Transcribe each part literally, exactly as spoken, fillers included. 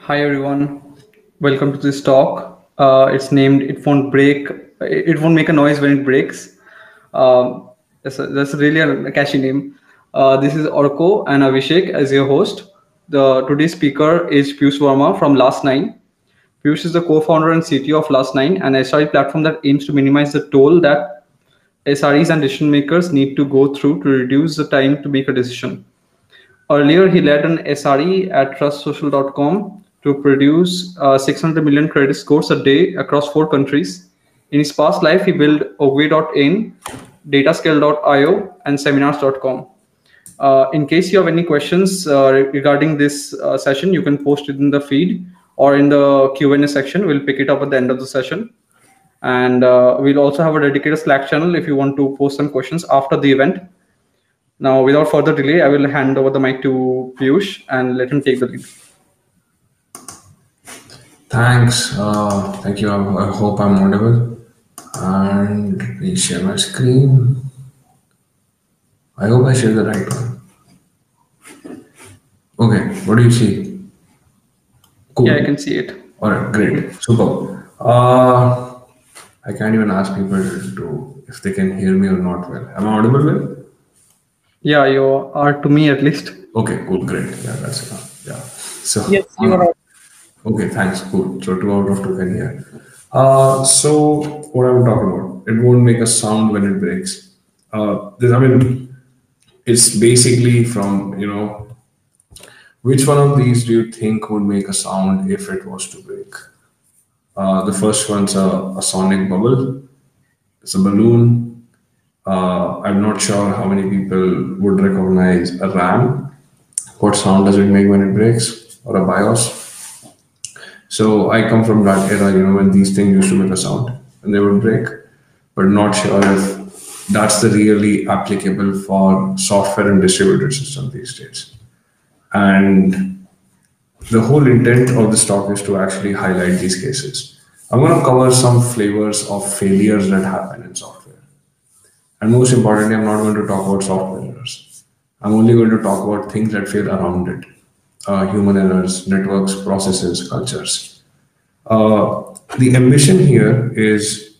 Hi everyone, welcome to this talk. Uh, it's named "It Won't Break." It won't make a noise when it breaks. Um, that's, a, that's really a catchy name. Uh, this is Orko and Abhishek as your host. The today's speaker is Piyush Verma from Last Nine. Piyush is the co-founder and C T O of Last Nine, an S R E platform that aims to minimize the toll that S R Es and decision makers need to go through to reduce the time to make a decision. Earlier, he led an S R E at trust social dot com to produce uh, six hundred million credit scores a day across four countries. In his past life, he built Ogwe dot in, datascale dot io, and seminars dot com. Uh, in case you have any questions uh, regarding this uh, session, you can post it in the feed or in the Q and A section. We'll pick it up at the end of the session. And uh, we'll also have a dedicated Slack channel if you want to post some questions after the event. Now, without further delay, I will hand over the mic to Piyush and let him take the lead. Thanks. Uh, thank you. I, I hope I'm audible. And let me share my screen. I hope I share the right one. Okay, what do you see? Cool. Yeah, I can see it. All right, great. Super. Uh, I can't even ask people to if they can hear me or not well. Am I audible well? Yeah, you are to me at least. Okay, cool, great. Yeah, that's enough. Yeah. So Yes, you are. Okay, thanks. Cool. So two out of two can hear. Uh, so what I'm talking about, it won't make a sound when it breaks. Uh, this, I mean, it's basically from, you know, which one of these do you think would make a sound if it was to break? Uh, the first one's a, a sonic bubble. It's a balloon. Uh, I'm not sure how many people would recognize a RAM. What sound does it make when it breaks? Or a BIOS? So I come from that era, you know, when these things used to make a sound and they would break, but not sure if that's the really applicable for software and distributed system these days. And the whole intent of this talk is to actually highlight these cases. I'm going to cover some flavors of failures that happen in software. And most importantly, I'm not going to talk about software errors. I'm only going to talk about things that fail around it. Uh, human errors, networks, processes, cultures. Uh, the ambition here is,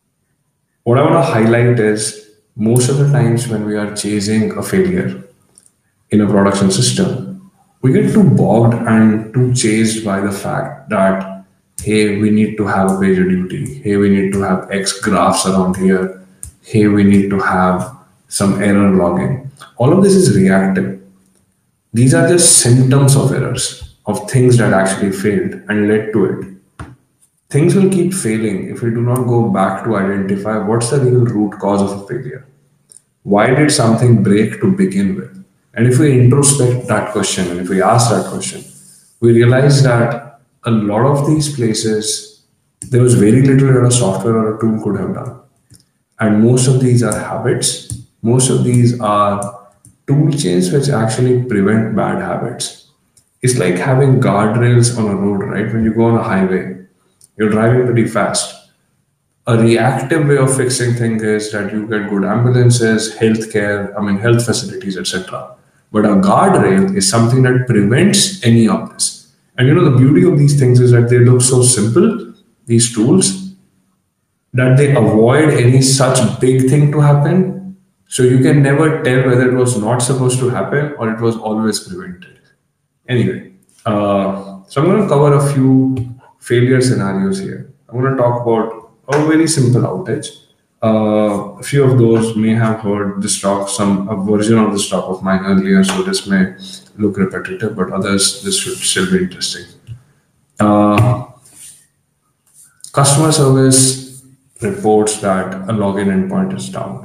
what I want to highlight is, most of the times when we are chasing a failure in a production system, we get too bogged and too chased by the fact that, hey, we need to have a PagerDuty, hey, we need to have X graphs around here, hey, we need to have some error logging. All of this is reactive. These are just symptoms of errors, of things that actually failed and led to it. Things will keep failing if we do not go back to identify what's the real root cause of a failure. Why did something break to begin with? And if we introspect that question, and if we ask that question, we realize that a lot of these places, there was very little that a software or a tool could have done. And most of these are habits. Most of these are tool chains which actually prevent bad habits. It's like having guardrails on a road, right? When you go on a highway, you're driving pretty fast. A reactive way of fixing things is that you get good ambulances, healthcare, I mean, health facilities, et cetera. But a guardrail is something that prevents any of this. And you know, the beauty of these things is that they look so simple, these tools, that they avoid any such big thing to happen. So you can never tell whether it was not supposed to happen or it was always prevented. Anyway, uh, so I'm going to cover a few failure scenarios here. I'm going to talk about a very simple outage. Uh, a few of those may have heard this talk, some a version of this talk of mine earlier, so this may look repetitive, but others, this should still be interesting. Uh, customer service reports that a login endpoint is down.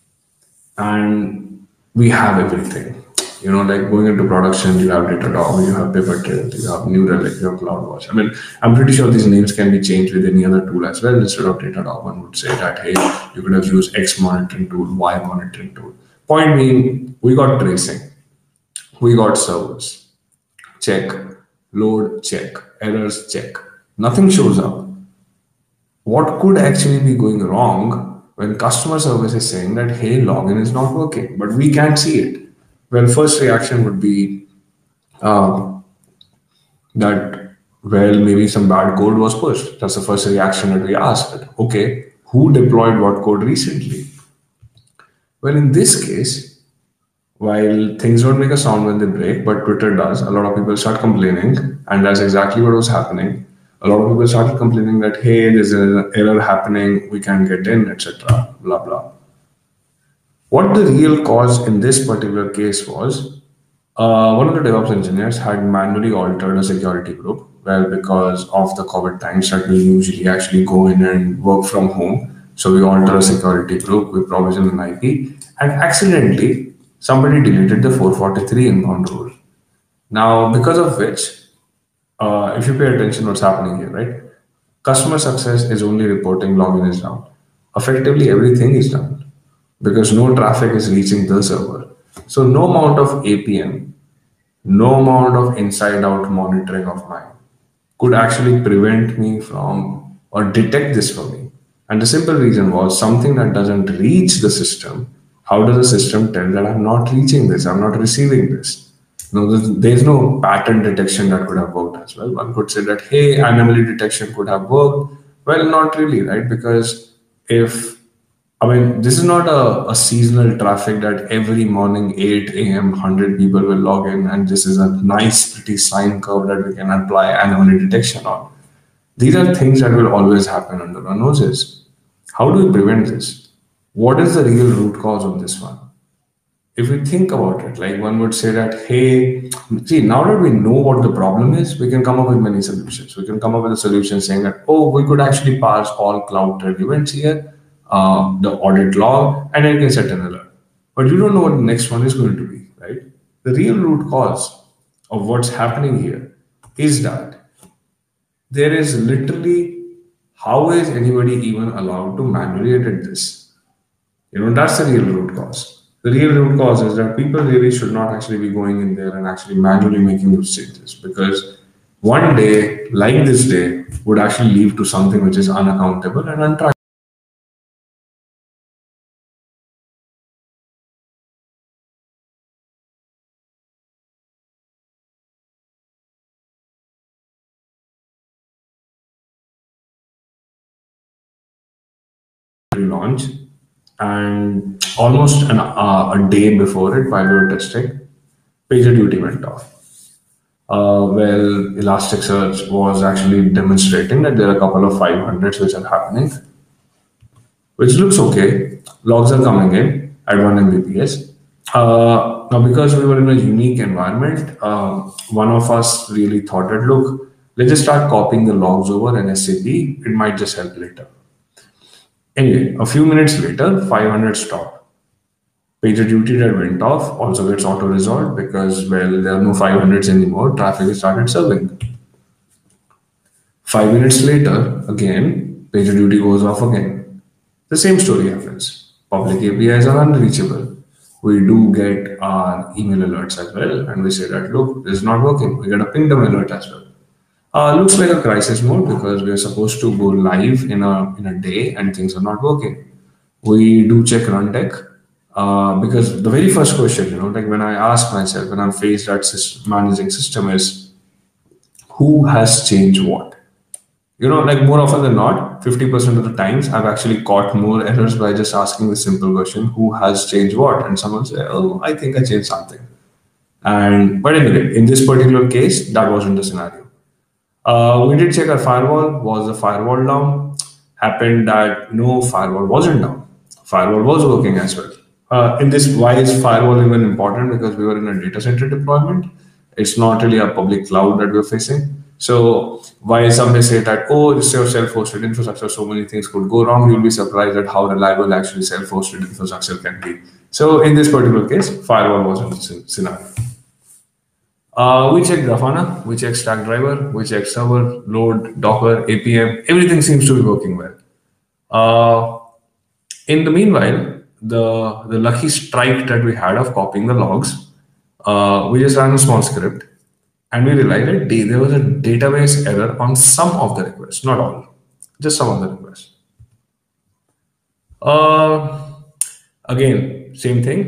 And we have everything, you know, like going into production, you have Datadog, you have Pivot, you have New Relic, you have CloudWatch. I mean, I'm pretty sure these names can be changed with any other tool as well. Instead of Datadog, one would say that, hey, you could have used X monitoring tool, Y monitoring tool. Point being, we got tracing, we got servers, check, load, check, errors, check. Nothing shows up. What could actually be going wrong when customer service is saying that, hey, login is not working, but we can't see it? Well, first reaction would be uh, that Well, maybe some bad code was pushed. That's the first reaction that we asked. Okay, who deployed what code recently? Well, in this case, while things don't make a sound when they break, but Twitter does, a lot of people start complaining, and that's exactly what was happening. A lot of people started complaining that, hey, there's an error happening, we can't get in, et cetera. Blah blah. What the real cause in this particular case was, uh, one of the DevOps engineers had manually altered a security group. Well, because of the COVID times that we usually actually go in and work from home. So we alter a security group, we provision an I P, and accidentally somebody deleted the four forty-three inbound rule. Now, because of which, uh, if you pay attention what's happening here, right? Customer success is only reporting login is down. Effectively, everything is down because no traffic is reaching the server. So no amount of A P M, no amount of inside out monitoring of mine could actually prevent me from or detect this for me. And the simple reason was something that doesn't reach the system. How does the system tell that I'm not reaching this, I'm not receiving this? No, there's, there's no pattern detection that could have worked as well. One could say that, hey, anomaly detection could have worked. Well, not really, right? Because if I mean, this is not a, a seasonal traffic that every morning, eight a m, one hundred people will log in, and this is a nice, pretty sine curve that we can apply anomaly detection on. These are things that will always happen under our noses. How do we prevent this? What is the real root cause of this one? If we think about it, like one would say that, hey, see, now that we know what the problem is, we can come up with many solutions. We can come up with a solution saying that, oh, we could actually parse all CloudTrail events here, uh, the audit log, and then you can set an alert. But you don't know what the next one is going to be, right? The real root cause of what's happening here is that there is literally, how is anybody even allowed to manually edit this? You know, that's the real root cause. The real root cause is that people really should not actually be going in there and actually manually making those changes, because one day, like this day, would actually lead to something which is unaccountable and untrackable. Launch, and almost an, uh, a day before it, while we were testing, PagerDuty went off. Uh, well, Elasticsearch was actually demonstrating that there are a couple of five hundreds which are happening, which looks okay. Logs are coming in at one Mbps. Uh, now, because we were in a unique environment, uh, one of us really thought that, look, let's just start copying the logs over and S A P. It might just help later. Anyway, a few minutes later, five hundred stopped. PagerDuty that went off also gets auto-resolved because, well, there are no five hundreds anymore. Traffic is started serving. Five minutes later, again, PagerDuty goes off again. The same story happens. Public A P Is are unreachable. We do get our email alerts as well, and we say that, look, this is not working. We get a pingdom alert as well. Uh, looks like a crisis mode because we are supposed to go live in a in a day and things are not working. We do check Rundeck uh, because the very first question, you know, like when I ask myself when I'm faced at system, managing system is, who has changed what? You know, like more often than not, fifty percent of the times I've actually caught more errors by just asking the simple question, who has changed what? And someone say, oh, I think I changed something. And but anyway, in this particular case, that wasn't the scenario. Uh, we did check our firewall. Was the firewall down? Happened that no, firewall wasn't down. Firewall was working as well. Uh, in this, why is firewall even important? Because we were in a data center deployment. It's not really a public cloud that we're facing. So why some may say that, oh, this is your self-hosted infrastructure, so many things could go wrong. You'll be surprised at how reliable actually self-hosted infrastructure can be. So in this particular case, firewall wasn't the scenario. Uh, we check Grafana, we check Stackdriver, we check server, load, Docker, A P M, everything seems to be working well. Uh, in the meanwhile, the, the lucky strike that we had of copying the logs, uh, we just ran a small script and we realized that there was a database error on some of the requests, not all, just some of the requests. Uh, again, same thing.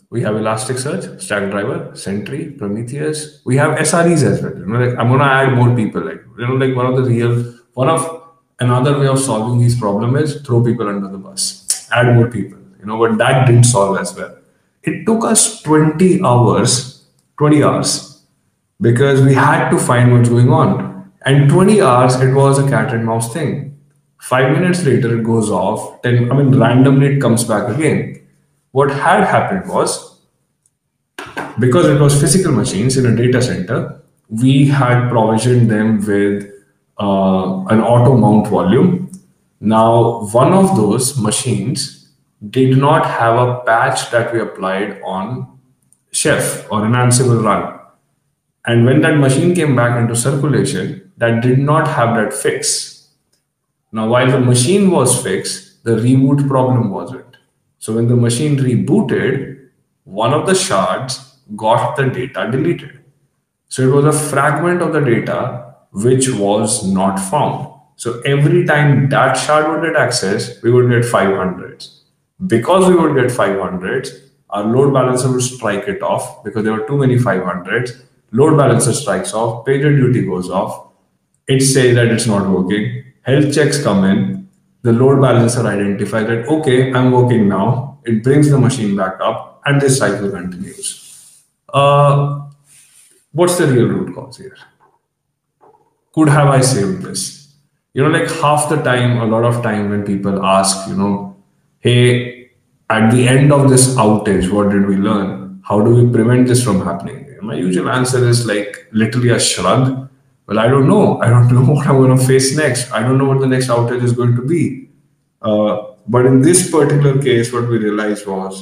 We have Elasticsearch, Stackdriver, Sentry, Prometheus. We have S R Es as well. You know, like I'm gonna add more people. Like you know, like one of the real one of another way of solving these problems is throw people under the bus, add more people. You know, but that didn't solve as well. It took us twenty hours, twenty hours, because we had to find what's going on. And twenty hours, it was a cat and mouse thing. Five minutes later, it goes off. Ten, I mean, randomly it comes back again. What had happened was, because it was physical machines in a data center, we had provisioned them with uh, an auto mount volume. Now, one of those machines did not have a patch that we applied on Chef or an Ansible run. And when that machine came back into circulation, that did not have that fix. Now, while the machine was fixed, the reboot problem wasn't. So when the machine rebooted, one of the shards got the data deleted. So it was a fragment of the data which was not found. So every time that shard would get accessed, we would get five hundreds. Because we would get five hundreds, our load balancer would strike it off because there were too many five hundreds. Load balancer strikes off, pager duty goes off. It says that it's not working. Health checks come in. The load balancer identifies that, okay, I'm working now. It brings the machine back up and this cycle continues. Uh, what's the real root cause here? Could have I saved this? You know, like half the time, a lot of time when people ask, you know, hey, at the end of this outage, what did we learn? How do we prevent this from happening? My usual answer is like literally a shrug. Well, I don't know. I don't know what I'm going to face next. I don't know what the next outage is going to be. Uh, but in this particular case, what we realized was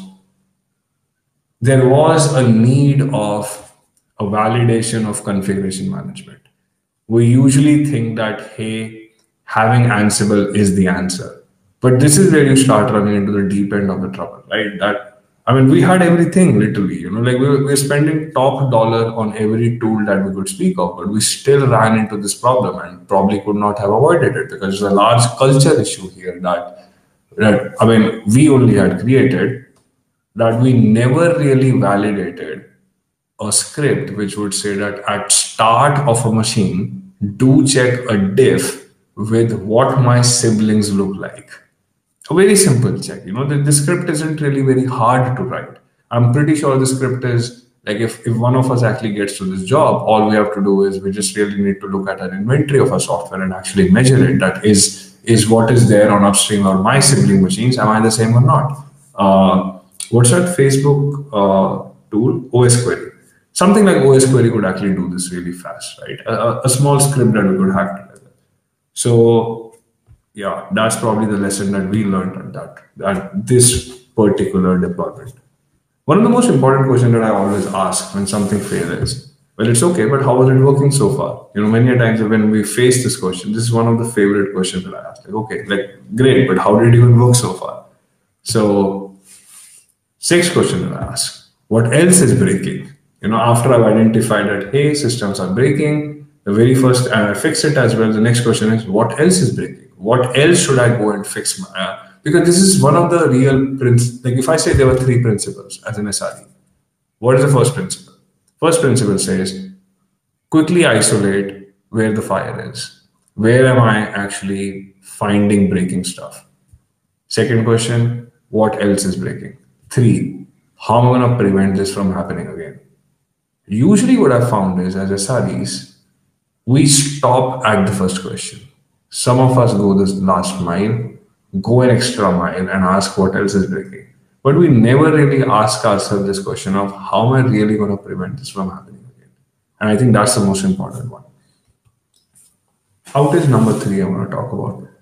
there was a need of a validation of configuration management. We usually think that, hey, having Ansible is the answer. But this is where you start running into the deep end of the trouble, right? That I mean, we had everything literally, you know, like we were, we were spending top dollar on every tool that we could speak of, but we still ran into this problem and probably could not have avoided it because there's a large culture issue here that, that, I mean, we only had created that we never really validated a script which would say that at start of a machine, do check a diff with what my siblings look like. A very simple check. You know, the, the script isn't really very hard to write. I'm pretty sure the script is like if, if one of us actually gets to this job, all we have to do is we just really need to look at an inventory of our software and actually measure it. That is, is what is there on upstream or my sibling machines. Am I the same or not? Uh, what's that Facebook uh, tool? O S Query. Something like O S Query could actually do this really fast, right? A, a small script that we could hack together. So, yeah, that's probably the lesson that we learned at that at this particular deployment. One of the most important questions that I always ask when something fails is, well, it's okay, but how was it working so far? You know, many a times when we face this question, this is one of the favorite questions that I ask. Like, okay, like great, but how did it even work so far? So, sixth question that I ask, what else is breaking? You know, after I've identified that, hey, systems are breaking, the very first, and I fix it as well. The next question is, what else is breaking? What else should I go and fix? My, uh, because this is one of the real principles. Like if I say there were three principles as an S R E, what is the first principle? First principle says, quickly isolate where the fire is. Where am I actually finding breaking stuff? Second question, what else is breaking? Three, how am I going to prevent this from happening again? Usually what I found is as S R Es, we stop at the first question. Some of us go this last mile, go an extra mile and ask what else is breaking. But we never really ask ourselves this question of how am I really going to prevent this from happening again? And I think that's the most important one. Outage number three I want to talk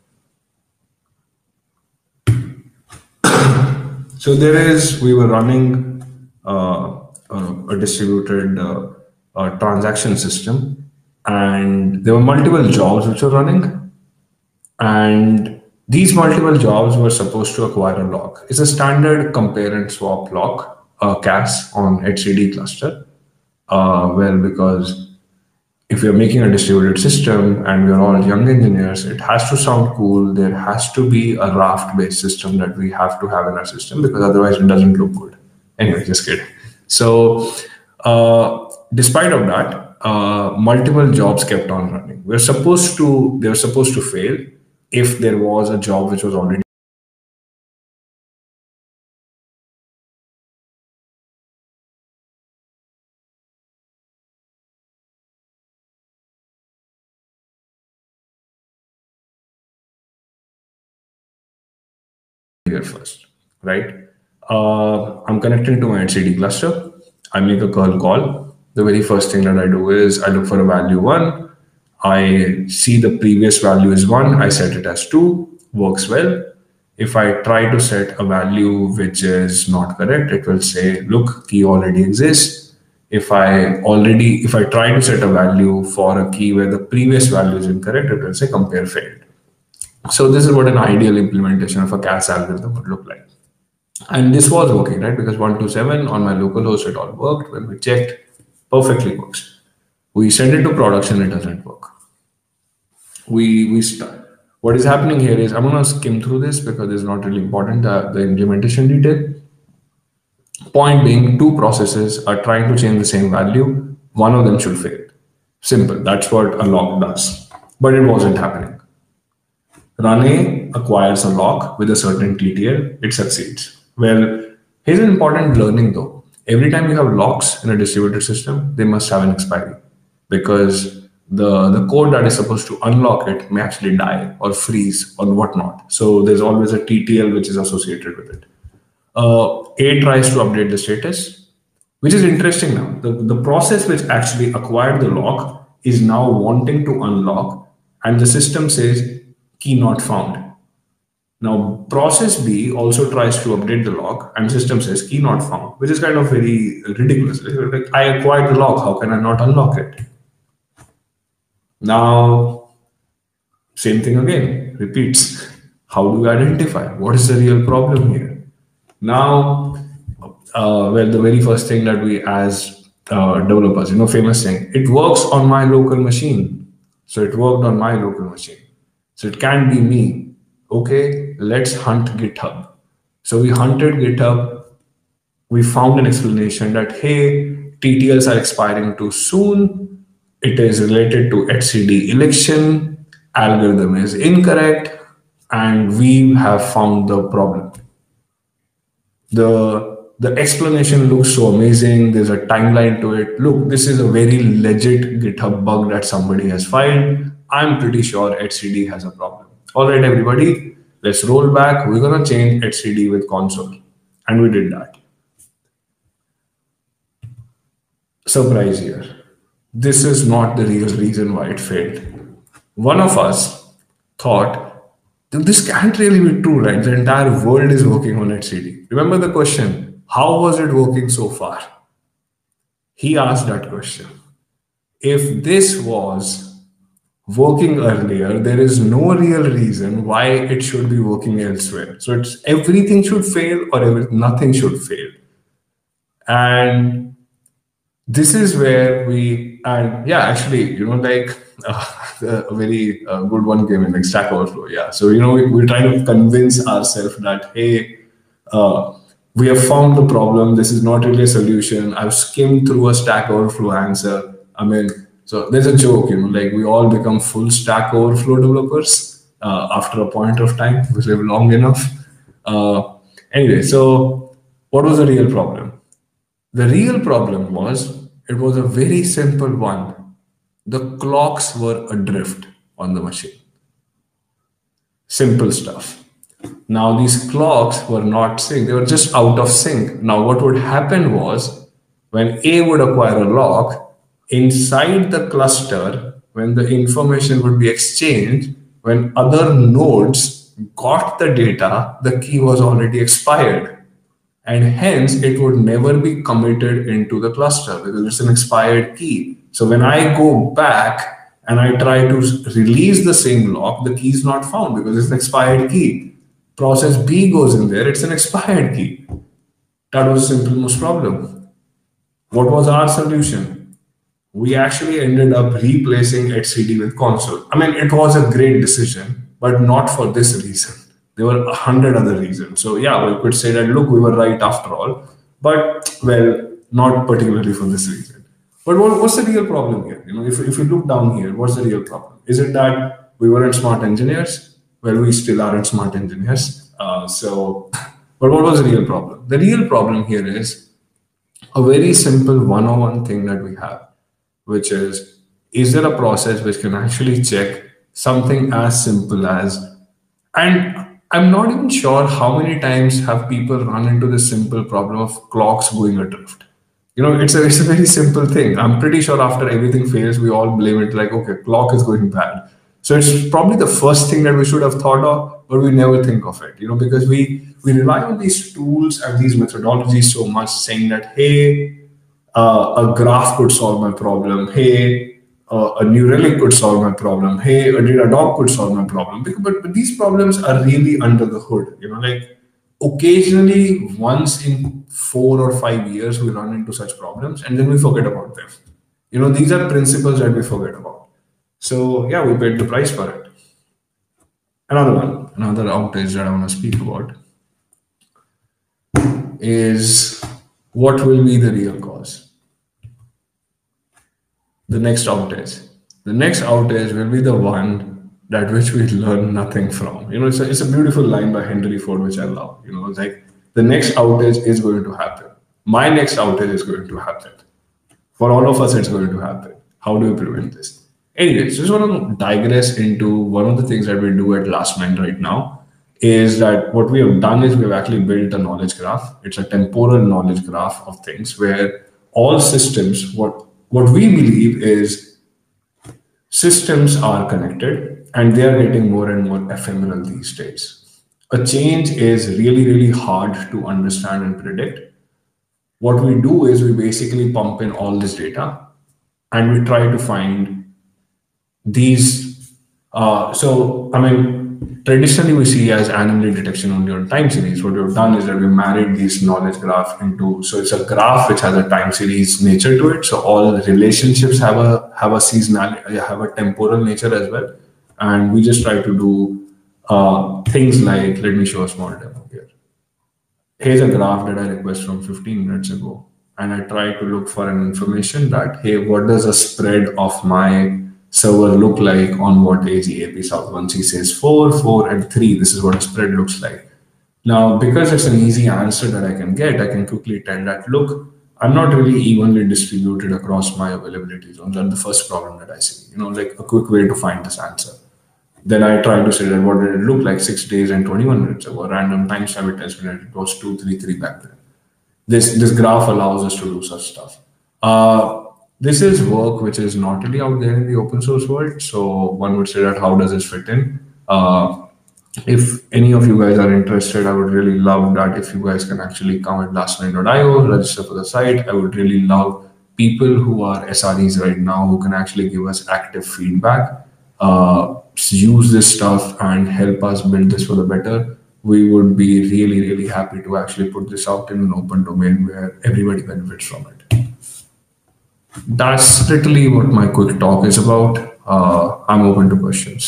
about. So there is, we were running uh, a, a distributed uh, uh, transaction system and there were multiple jobs which were running. And these multiple jobs were supposed to acquire a lock. It's a standard compare and swap lock, uh, C A S on H C D cluster. Uh, well, because if we're making a distributed system and we're all young engineers, it has to sound cool. There has to be a raft-based system that we have to have in our system because otherwise it doesn't look good. Anyway, just kidding. So, uh, despite of that, uh, multiple jobs kept on running. We're supposed to, they were supposed to fail if there was a job which was already here first, right? Uh, I'm connecting to my etcd cluster. I make a curl call. The very first thing that I do is I look for a value one. I see the previous value is one. I set it as two. Works well. If I try to set a value which is not correct, it will say, look, key already exists. If I already, if I try to set a value for a key where the previous value is incorrect, it will say compare failed. So this is what an ideal implementation of a C A S algorithm would look like. And this was working, right? Because one two seven on my local host, it all worked. When we checked, perfectly works. We send it to production, it doesn't work. We, we start. What is happening here is, I'm going to skim through this because it's not really important, uh, the implementation detail. Point being, two processes are trying to change the same value. One of them should fail. Simple. That's what a lock does. But it wasn't happening. Run A acquires a lock with a certain T T L. It succeeds. Well, here's an important learning though. Every time you have locks in a distributed system, they must have an expiry, because the, the code that is supposed to unlock it may actually die or freeze or whatnot. So there's always a T T L which is associated with it. Uh, A tries to update the status, which is interesting now. The, the process which actually acquired the lock is now wanting to unlock, and the system says key not found. Now, process B also tries to update the lock, and system says key not found, which is kind of very ridiculous. Like, I acquired the lock, how can I not unlock it? Now, same thing again, repeats. How do we identify? What is the real problem here? Now, uh, well, the very first thing that we as uh, developers, you know, famous thing, it works on my local machine. So it worked on my local machine. So it can be me. Okay, let's hunt GitHub. So we hunted GitHub. We found an explanation that, hey, T T Ls are expiring too soon. It is related to etcd election. Algorithm is incorrect. And we have found the problem. The, the explanation looks so amazing. There's a timeline to it. Look, this is a very legit GitHub bug that somebody has filed. I'm pretty sure etcd has a problem. All right, everybody, let's roll back. We're going to change etcd with console. And we did that. Surprise here. This is not the real reason why it failed. One of us thought, this can't really be true, right? The entire world is working on etcd. Remember the question, how was it working so far? He asked that question. If this was working earlier, there is no real reason why it should be working elsewhere. So it's everything should fail or every, nothing should fail. And this is where we, and yeah, actually, you know, like uh, a very uh, good one came in, like Stack Overflow. Yeah. So, you know, we, we're trying to convince ourselves that, hey, uh, we have found the problem. This is not really a solution. I've skimmed through a Stack Overflow answer. I mean, so there's a joke, you know, like we all become full Stack Overflow developers uh, after a point of time. We live long enough. Uh, anyway, so what was the real problem? The real problem was, it was a very simple one. The clocks were adrift on the machine. Simple stuff. Now these clocks were not synced. They were just out of sync. Now what would happen was, when A would acquire a lock, inside the cluster, when the information would be exchanged, when other nodes got the data, the key was already expired. And hence, it would never be committed into the cluster because it's an expired key. So when I go back and I try to release the same lock, the key is not found because it's an expired key. Process B goes in there, it's an expired key. That was the simple most problem. What was our solution? We actually ended up replacing etcd with console. I mean, it was a great decision, but not for this reason. There were a hundred other reasons. So yeah, we could say that, look, we were right after all. But well, not particularly for this reason. But what, what's the real problem here? You know, if, if you look down here, what's the real problem? Is it that we weren't smart engineers? Well, we still aren't smart engineers. Uh, so, but what was the real problem? The real problem here is a very simple one oh one thing that we have, which is, is there a process which can actually check something as simple as, and I'm not even sure how many times have people run into this simple problem of clocks going adrift. You know, it's a, it's a very simple thing. I'm pretty sure after everything fails, we all blame it like, okay, clock is going bad. So it's probably the first thing that we should have thought of, but we never think of it, you know, because we, we rely on these tools and these methodologies so much, saying that, hey, uh, a graph could solve my problem. Hey, uh, a New Relic could solve my problem. Hey, a Datadog could solve my problem. Because, but, but these problems are really under the hood, you know, like occasionally once in four or five years, we run into such problems and then we forget about them. You know, these are principles that we forget about. So yeah, we paid the price for it. Another one, another outage that I want to speak about is what will be the real cause. The next outage. The next outage will be the one that which we learn nothing from. You know, it's a, it's a beautiful line by Henry Ford, which I love. You know, it's like the next outage is going to happen. My next outage is going to happen. For all of us, it's going to happen. How do we prevent this? Anyways, just want to digress into one of the things that we do at Lastminute right now is that what we have done is we've actually built a knowledge graph. It's a temporal knowledge graph of things where all systems, what, what we believe is systems are connected and they are getting more and more ephemeral these days. A change is really, really hard to understand and predict. What we do is we basically pump in all this data and we try to find these, uh, so, I mean, traditionally we see as anomaly detection only on time series. What we've done is that we married this knowledge graph into, so it's a graph which has a time series nature to it. So all relationships have a, have a seasonal, have a temporal nature as well. And we just try to do uh, things like, let me show a small demo here. Here's a graph that I requested from fifteen minutes ago. And I try to look for an information that, hey, what does a spread of my server look like on what A G A P South one C says four, four, and three. This is what a spread looks like. Now, because it's an easy answer that I can get, I can quickly tell that, look, I'm not really evenly distributed across my availability zones. That's the first problem that I see, you know, like a quick way to find this answer. Then I try to say that what did it look like six days and twenty-one minutes ago? Random time stamp tells me that it was two, three, three back then. This, this graph allows us to do such stuff. Uh, This is work which is not really out there in the open source world. So one would say that how does this fit in? Uh, if any of you guys are interested, I would really love that if you guys can actually come at lastminute dot i o, register for the site. I would really love people who are S R Es right now who can actually give us active feedback, uh, use this stuff and help us build this for the better. We would be really, really happy to actually put this out in an open domain where everybody benefits from it. That's literally what my quick talk is about. Uh, I'm open to questions.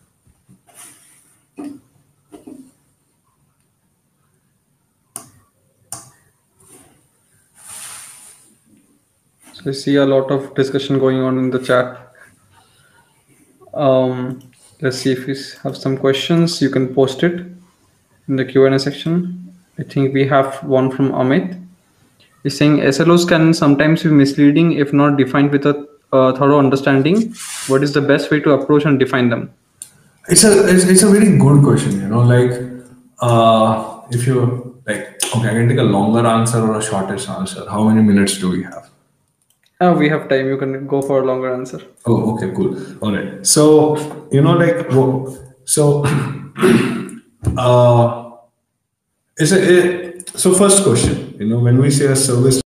So I see a lot of discussion going on in the chat. Um, let's see if we have some questions. You can post it in the Q and A section. I think we have one from Amit. He's saying S L Os can sometimes be misleading if not defined with a uh, thorough understanding. What is the best way to approach and define them? It's a it's, it's a very good question. You know, like uh, if you like, okay, I can take a longer answer or a shortest answer. How many minutes do we have? Uh, we have time. You can go for a longer answer. Oh, okay, cool. All right. So you know, like, so uh, it's a it, so first question. You know, when we say a service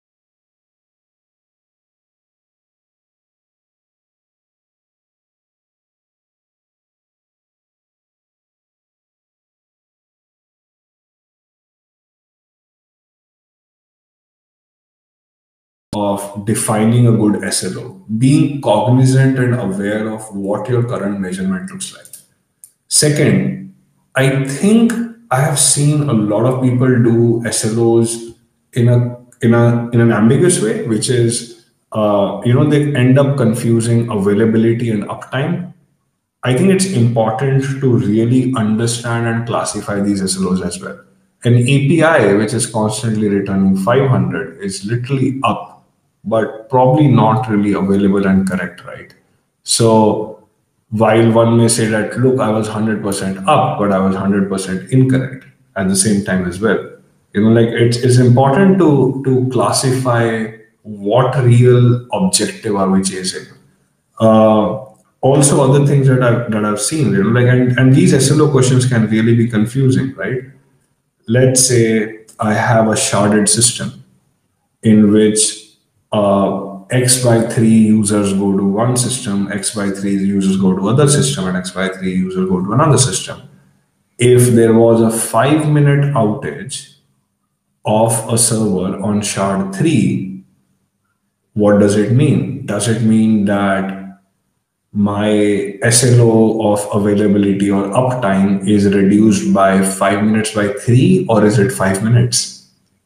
of defining a good S L O, being cognizant and aware of what your current measurement looks like. Second, I think I have seen a lot of people do S L Os in a in a in an ambiguous way, which is uh, you know they end up confusing availability and uptime. I think it's important to really understand and classify these S L Os as well. An A P I which is constantly returning five hundred is literally up, but probably not really available and correct, right? So while one may say that, look, I was one hundred percent up, but I was one hundred percent incorrect at the same time as well. You know, like it's, it's important to, to classify what real objective are we chasing. Uh, Also, other things that I've that I've seen, you know, like and, and these S L O questions can really be confusing, right? Let's say I have a sharded system in which uh, X by three users go to one system, X by three users go to other system, and X by three users go to another system. If there was a five minute outage of a server on shard three, what does it mean? Does it mean that my S L O of availability or uptime is reduced by five minutes by three, or is it five minutes?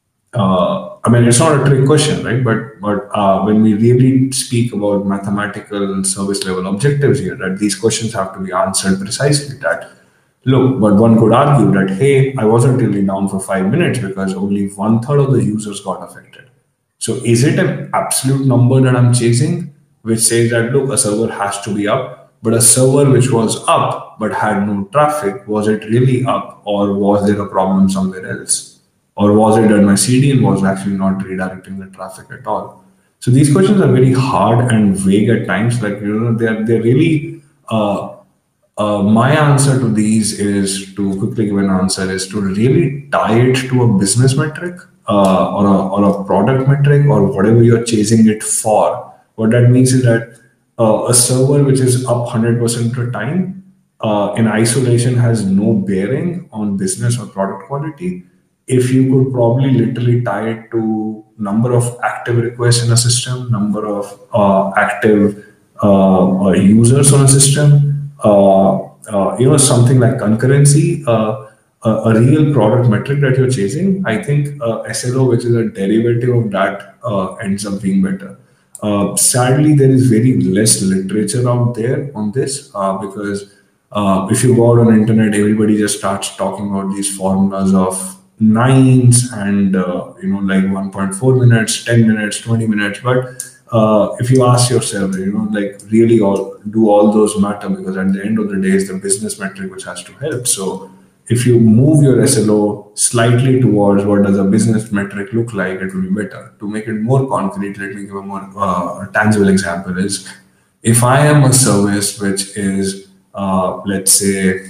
Uh, I mean, it's not a trick question, right? But but uh, when we really speak about mathematical service level objectives here, that these questions have to be answered precisely. That look, but one could argue that hey, I wasn't really down for five minutes because only one third of the users got affected. So is it an absolute number that I'm chasing, which says that look, a server has to be up, but a server which was up but had no traffic, was it really up, or was there a problem somewhere else? Or was it that my C D N was actually not redirecting the traffic at all? So these questions are very hard and vague at times. Like, you know, they're, they're really, uh, uh, my answer to these is to quickly give an answer is to really tie it to a business metric uh, or, a, or a product metric or whatever you're chasing it for. What that means is that uh, a server which is up one hundred percent of the time uh, in isolation has no bearing on business or product quality. If you could probably literally tie it to number of active requests in a system, number of uh, active uh, uh, users on a system, uh, uh, you know, something like concurrency, uh, a, a real product metric that you're chasing, I think uh, S L O, which is a derivative of that, uh, ends up being better. Uh, sadly, there is very less literature out there on this uh, because uh, if you go out on the internet, everybody just starts talking about these formulas of nines and uh, you know like one point four minutes, ten minutes, twenty minutes. But uh, if you ask yourself, you know, like really all do all those matter? Because at the end of the day, it's the business metric which has to help. So if you move your S L O slightly towards what does a business metric look like, it will be better. To make it more concrete, let me give a more uh, tangible example is if I am a service which is, uh, let's say,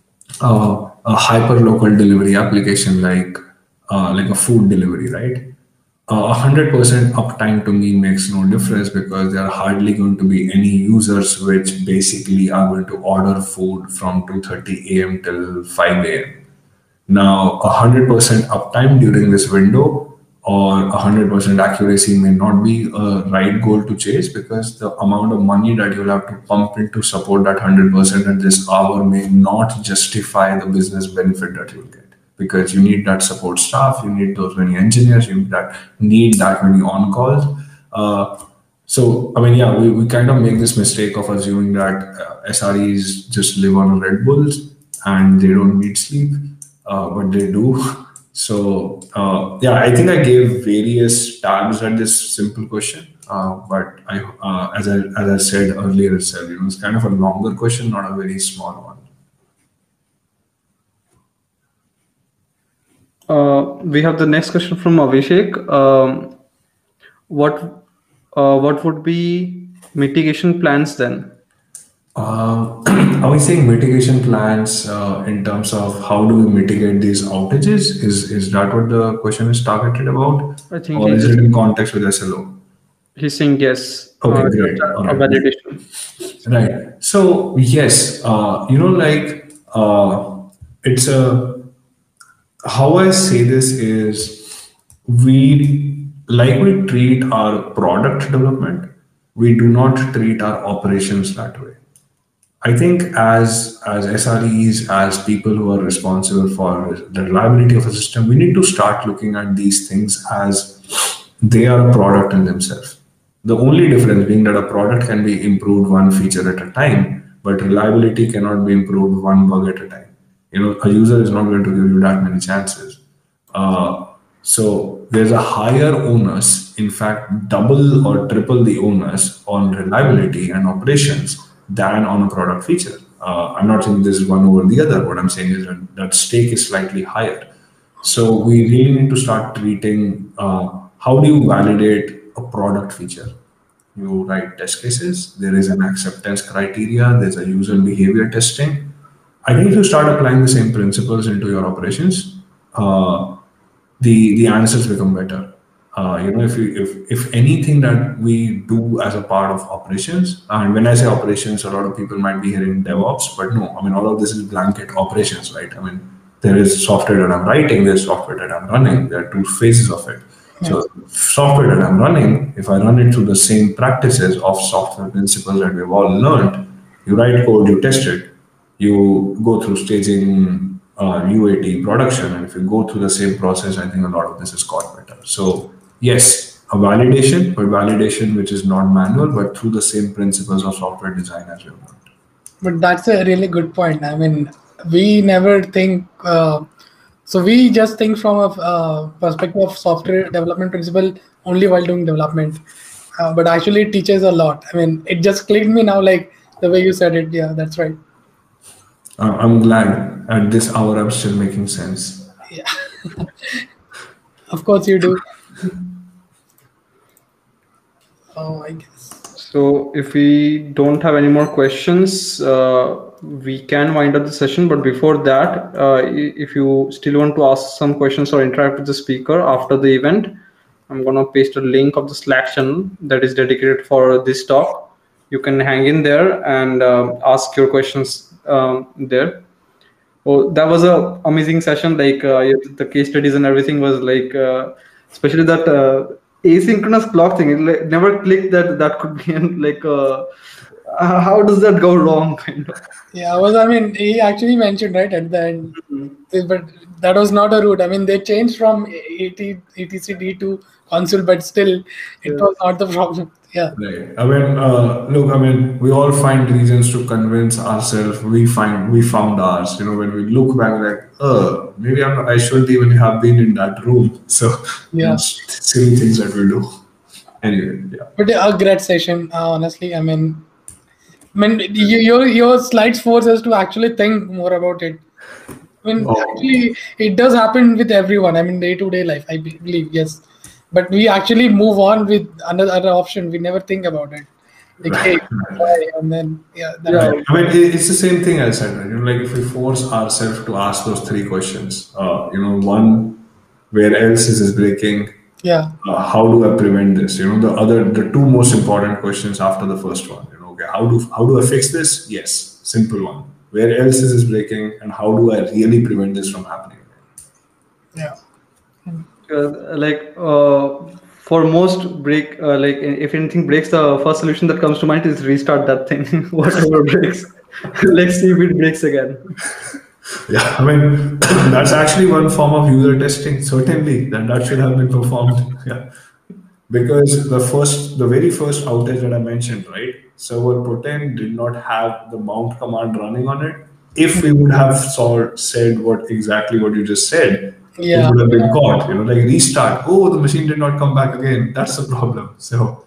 uh, a hyper-local delivery application like uh, like a food delivery, right? Uh, one hundred percent uptime to me makes no difference because there are hardly going to be any users which basically are going to order food from two thirty a m till five a m. Now, one hundred percent uptime during this window or one hundred percent accuracy may not be a right goal to chase because the amount of money that you'll have to pump in to support that one hundred percent at this hour may not justify the business benefit that you'll get. Because you need that support staff, you need those many engineers, you need that, need that many on calls. Uh, so, I mean, yeah, we, we kind of make this mistake of assuming that uh, S R Es just live on Red Bulls and they don't need sleep, uh, but they do. So, uh, yeah, I think I gave various tabs at this simple question. Uh, but I, uh, as I as I said earlier itself, you know, it's kind of a longer question, not a very small one. Uh, we have the next question from Avishek. Um, what uh, what would be mitigation plans then? Uh, are we saying mitigation plans uh, in terms of how do we mitigate these outages? Is is that what the question is targeted about, I think or he's, is it in context with S L O? he's saying yes. Okay, Uh, great. just a, All a right. validation. Right. So yes, uh, you know, like uh, it's a how I say this is we like we treat our product development, we do not treat our operations that way. I think as as S R Es, as people who are responsible for the reliability of a system, we need to start looking at these things as they are a product in themselves. The only difference being that a product can be improved one feature at a time, but reliability cannot be improved one bug at a time. You know, a user is not going to give you that many chances. Uh, so there's a higher onus, in fact, double or triple the onus on reliability and operations than on a product feature. Uh, I'm not saying this is one over the other. What I'm saying is that that stake is slightly higher. So we really need to start treating uh, how do you validate a product feature? You write test cases, there is an acceptance criteria, there's a user behavior testing. I think if you start applying the same principles into your operations, uh, the the answers become better. Uh, you know, if you if if anything that we do as a part of operations, and when I say operations, a lot of people might be hearing DevOps, but no, I mean all of this is blanket operations, right? I mean there is software that I'm writing, there's software that I'm running. There are two phases of it. So software that I'm running, if I run it through the same practices of software principles that we've all learned, you write code, you test it, you go through staging, uh, U A T, production, and if you go through the same process, I think a lot of this is got better. So yes, a validation, but validation which is not manual, but through the same principles of software design as we want. But that's a really good point. I mean, we never think. Uh, so we just think from a uh, perspective of software development principle only while doing development. Uh, but actually, it teaches a lot. I mean, it just clicked me now, like the way you said it. Yeah, that's right. Uh, I'm glad at this hour I'm still making sense. Yeah. Of course you do. Oh, I guess. So if we don't have any more questions, uh, we can wind up the session. But before that, uh, if you still want to ask some questions or interact with the speaker after the event, I'm going to paste a link of the Slack channel that is dedicated for this talk. You can hang in there and uh, ask your questions um, there. Oh, that was a amazing session. Like uh, the case studies and everything was like, uh, especially that uh, asynchronous clock thing. It like, never clicked that that could be like, uh, how does that go wrong? Kind of. Yeah, was I mean, he actually mentioned right at the end, mm-hmm. but that was not a route. I mean, they changed from E T C D to console, but still, it yeah. was not the problem. Yeah. Right. I mean, uh, look. I mean, we all find reasons to convince ourselves. We find we found ours. You know, when we look back, like, oh, maybe I'm, I shouldn't even have been in that room. So, yeah, you know, silly things that we do. Anyway, yeah. But a great session, uh, honestly. I mean. I mean, your your slides force us to actually think more about it. I mean, oh. actually, it does happen with everyone. I mean, day to day life, I believe, yes. But we actually move on with another other option. We never think about it. Like, right. Hey, and then yeah. yeah. I mean, it's the same thing I said. Right? You know, like if we force ourselves to ask those three questions, uh, you know, one, where else is this breaking? Yeah. Uh, how do I prevent this? You know, the other, the two most important questions after the first one. How do how do I fix this? Yes, simple one. Where else is this breaking, and how do I really prevent this from happening? Yeah. Uh, like uh, for most break, uh, like if anything breaks, the first solution that comes to mind is restart that thing. Whatever breaks, let's see if it breaks again. Yeah, I mean that's actually one form of user testing. Certainly, that that should have been performed. Yeah. Because the first, the very first outage that I mentioned, right? Server Potent did not have the mount command running on it. If we would have saw, said what exactly what you just said, yeah. it would have been caught. You know, like restart. Oh, the machine did not come back again. That's the problem. So,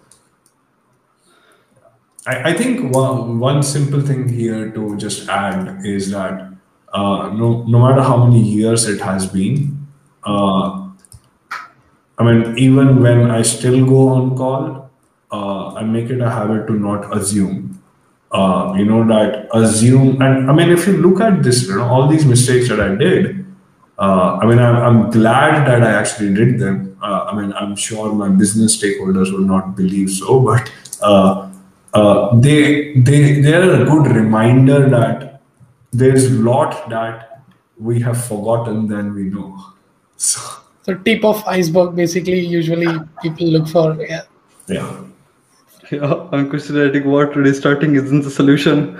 I, I think one one simple thing here to just add is that uh, no no matter how many years it has been. Uh, I mean, even when I still go on call, uh, I make it a habit to not assume. Uh, you know, that assume, and I mean, if you look at this, you know, all these mistakes that I did, uh, I mean, I'm, I'm glad that I actually did them. Uh, I mean, I'm sure my business stakeholders will not believe so, but uh, uh, they they they are a good reminder that there's a lot that we have forgotten than we know. So. So tip of iceberg, basically, usually people look for, yeah. Yeah. Yeah, Ankush writing what restarting isn't the solution.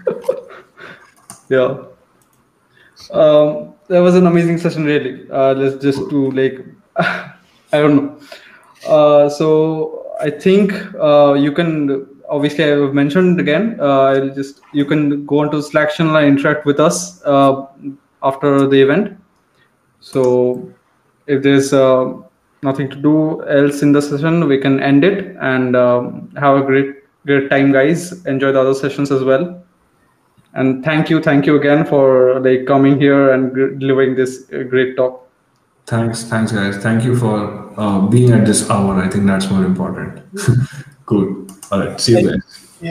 Yeah. Um, that was an amazing session, really. Uh, let's just do like, I don't know. Uh, so I think uh, you can obviously I've mentioned again. Uh, I'll just you can go onto Slack channel and interact with us uh, after the event. So if there's uh, nothing to do else in the session, we can end it and um, have a great great time, guys. Enjoy the other sessions as well. And thank you, thank you again for like coming here and g- delivering this uh, great talk. Thanks, thanks, guys. Thank you for uh, being at this hour. I think that's more important. Cool. All right. See you guys. Yeah.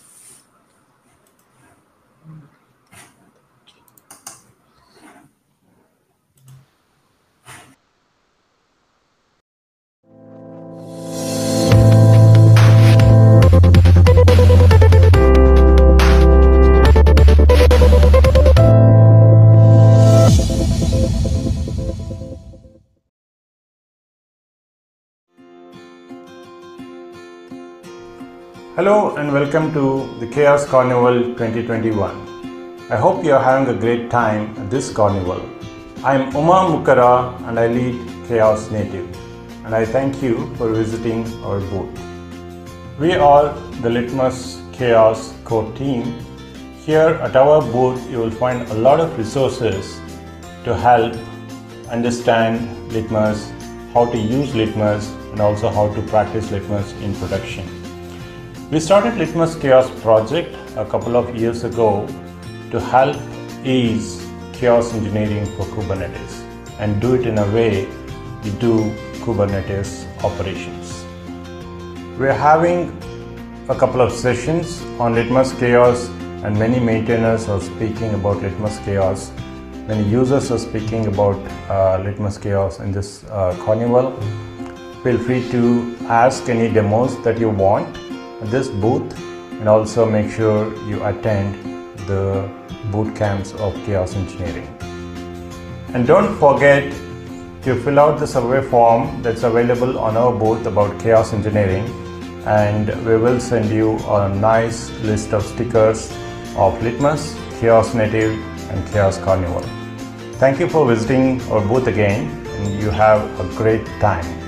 Hello and welcome to the Chaos Carnival twenty twenty-one. I hope you are having a great time at this carnival. I am Uma Mukara and I lead Chaos Native, and I thank you for visiting our booth. We are the Litmus Chaos core team. Here at our booth you will find a lot of resources to help understand Litmus, how to use Litmus, and also how to practice Litmus in production. We started Litmus Chaos project a couple of years ago to help ease chaos engineering for Kubernetes and do it in a way we do Kubernetes operations. We are having a couple of sessions on Litmus Chaos, and many maintainers are speaking about Litmus Chaos. Many users are speaking about uh, Litmus Chaos in this uh, carnival. Feel free to ask any demos that you want at this booth, and also make sure you attend the boot camps of chaos engineering. And don't forget to fill out the survey form that's available on our booth about chaos engineering, and we will send you a nice list of stickers of Litmus, Chaos Native, and Chaos Carnival. Thank you for visiting our booth again, and you have a great time.